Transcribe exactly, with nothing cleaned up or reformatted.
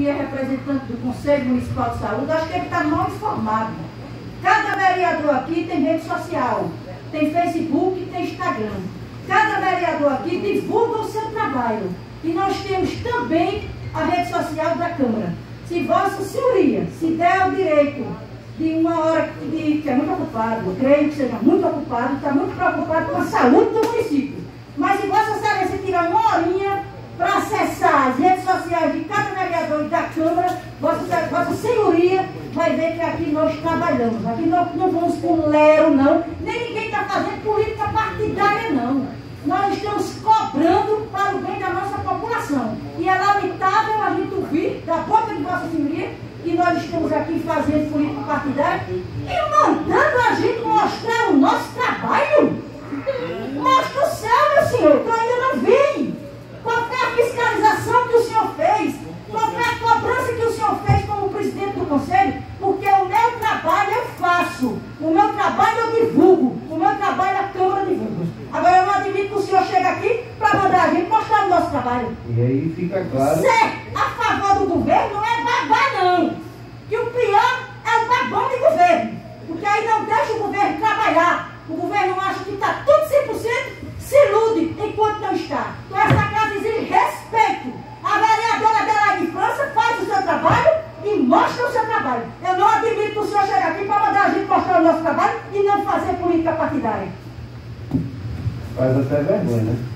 que é representante do Conselho Municipal de Saúde, acho que ele está mal informado. Cada vereador aqui tem rede social, tem Facebook, tem Instagram. Cada vereador aqui divulga o seu trabalho. E nós temos também a rede social da Câmara. Se Vossa Senhoria se der o direito de uma hora de, que é muito ocupado, eu creio que seja muito ocupado, está muito preocupado com a saúde do município. Mas se Vossa Senhoria se tirar uma horinha para acessar as redes sociais de cada vereador e da Câmara, Vossa, Vossa Senhoria vai ver que aqui nós trabalhamos. Aqui nós não vamos com lero, não. Nem ninguém está fazendo política partidária, não. Nós estamos cobrando para o bem da nossa população. E é lamentável a gente ouvir da boca de Vossa Senhoria que nós estamos aqui fazendo política partidária e mandando a gente mostrar o nosso trabalho. Mostra o céu, meu senhor, que eu ainda não vi. Qual foi a fiscalização que o senhor fez? Qual foi a cobrança que o senhor fez como presidente do Conselho? Porque o meu trabalho eu faço. O meu trabalho eu divulgo. O meu trabalho a Câmara divulga. Agora eu não admito que o senhor chegue aqui para mandar a gente mostrar o nosso trabalho. E aí fica claro. Ser a favor do governo não é babar, não. Que o pior é o babão de governo. Porque aí não deixa o governo trabalhar. O governo acha que está tudo cem por cento, se ilude enquanto não está. Então essa casa exige respeito. A vereadora Adelaide França faz o seu trabalho e mostra o seu trabalho. Eu não admito que o senhor chegue aqui para mandar a gente mostrar o nosso trabalho e não fazer política partidária. Faz até vergonha, né?